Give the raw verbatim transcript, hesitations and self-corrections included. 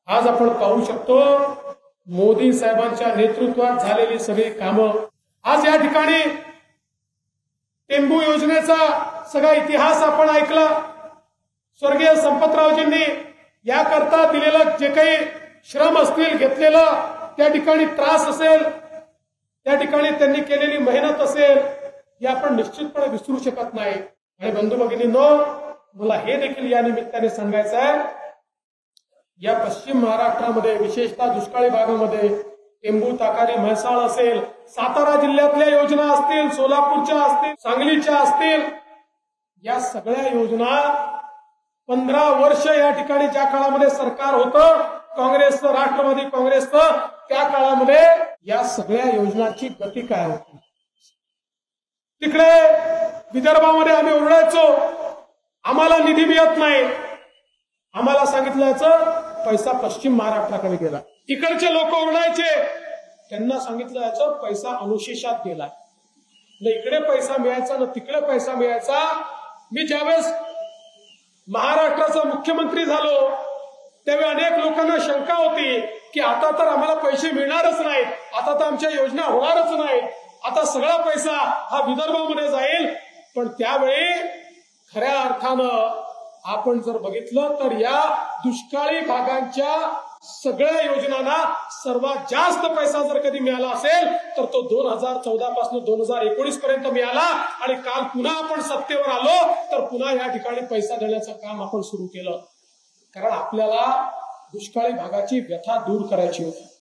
आज आपण पाहू शकतो मोदी साहेबांच्या नेतृत्वात झालेली सगळी कामं। आज या ठिकाणी टेंबू योजनेचा सगळा इतिहास आपण ऐकला। स्वर्गीय संपतरावजींनी याकरता दिलेलं जे काही श्रम असतील, घेतलेलं त्या ठिकाणी त्रास असेल, त्या ठिकाणी त्यांनी केलेली मेहनत असेल, हे आपण निश्चितपणे विसरू शकत नाही। आणि बंधू भगिनींनो, मला हे देखील या निमित्ताने सांगायचं आहे, या पश्चिम महाराष्ट्रामध्ये विशेषतः दुष्काळी भागामध्ये टेंबू, ताकारी, म्हैसाळ असेल, सातारा जिल्ह्यातल्या योजना असतील, सोलापूरच्या असतील, सांगलीच्या असतील, या सगळ्या योजना पंधरा वर्ष या ठिकाणी ज्या काळामध्ये सरकार होतं काँग्रेसचं, राष्ट्रवादी काँग्रेसचं, त्या काळामध्ये या सगळ्या योजनांची गती काय होती। तिकडे विदर्भामध्ये आम्ही ओरडायचो, आम्हाला निधी मिळत नाही, आम्हाला सांगितलं याचं पैसा पश्चिम महाराष्ट्राकडे गेला। इकडचे लोक ओरडायचे, त्यांना सांगितलं याचं पैसा अनुशेषात गेला। न इकडे पैसा मिळायचा न तिकडे पैसा मिळायचा। मी ज्यावेळेस महाराष्ट्राचा मुख्यमंत्री झालो त्यावेळी अनेक लोकांना शंका होती की आता तर आम्हाला पैसे मिळणारच नाहीत, आता तर आमच्या योजना होणारच नाहीत, आता सगळा पैसा हा विदर्भामध्ये जाईल। पण त्यावेळी खऱ्या अर्थानं आपण जर बघितलं तर या दुष्काळी भागांच्या सगळ्या योजनांना सर्वात जास्त पैसा जर कधी मिळाला असेल तर तो दोन हजार चौदा पासून दोन हजार एकोणीस पर्यंत मिळाला। आणि काल पुन्हा आपण सत्तेवर आलो तर पुन्हा या ठिकाणी पैसा देण्याचं काम आपण सुरू केलं, कारण आपल्याला दुष्काळी भागाची व्यथा दूर करायची होती।